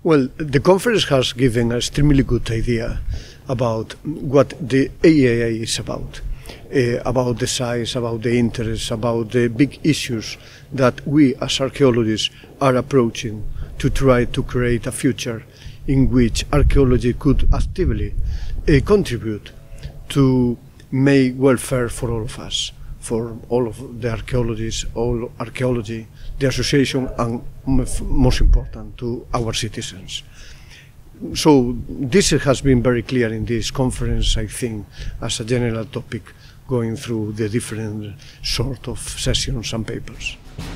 Well, the conference has given an extremely good idea about what the AAA is about the size, about the interest, about the big issues that we as archaeologists are approaching to try to create a future in which archaeology could actively contribute to make welfare for all of us, for all of the archaeologists, all archaeology, the association, and most important, to our citizens. So this has been very clear in this conference, I think, as a general topic going through the different sort of sessions and papers.